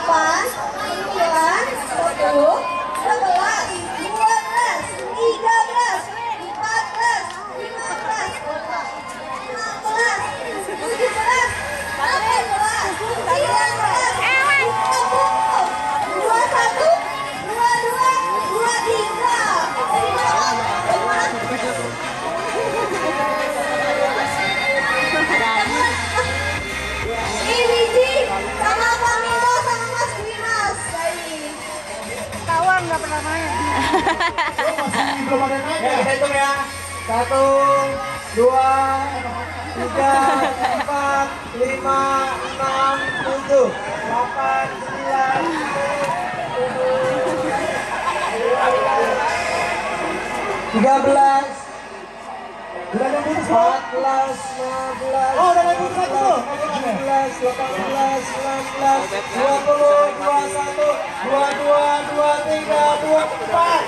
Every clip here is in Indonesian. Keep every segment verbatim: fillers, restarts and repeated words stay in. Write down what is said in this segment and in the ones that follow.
delapan, sembilan, sepuluh, sebelas, dua belas, tiga belas, empat belas, lima belas, enam belas, tujuh belas, delapan belas, sembilan belas, dua puluh, dua puluh satu, dua puluh dua, dua puluh tiga. Sama Pamilo sama Mas Dimas. Tawang nggak pernah main. Masih belum ada naik ya? Kita hitung ya. Satu, dua, tiga, empat, lima, enam, tujuh, delapan, sembilan, tiga belas, empat belas, lima belas, oh udah naik satu, tujuh belas, delapan belas, sembilan belas, dua puluh, dua puluh satu, dua puluh dua, dua puluh tiga, dua puluh empat.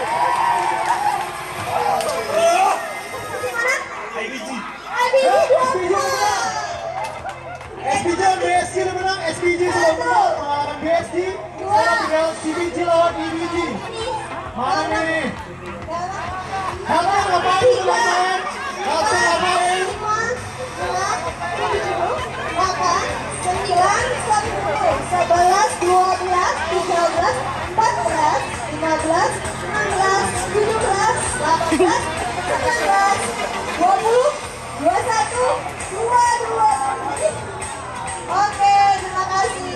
I B G dua puluh. S B J B S G menang, S B J sudah menang mengalahkan B S G. Sekarang tinggal C B J lawan I B G. Mana ini? Helma ngapain teman-teman? Helma ngapain? delapan, sembilan, sepuluh, sebelas, dua belas, tiga belas, empat belas, lima belas, enam belas, tujuh belas, delapan belas, sembilan belas, dua puluh, dua puluh satu, dua puluh dua. Oke, terima kasih.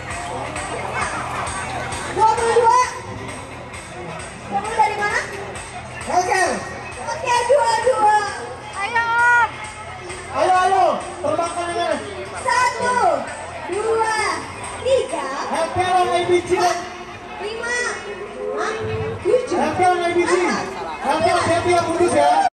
dua puluh dua. Kamu dari mana? Oke. Oke, dua puluh dua. Ayo. Ayo, ayo. Terbangkan dengan Satu, dua, tiga. Helma lawan I B G.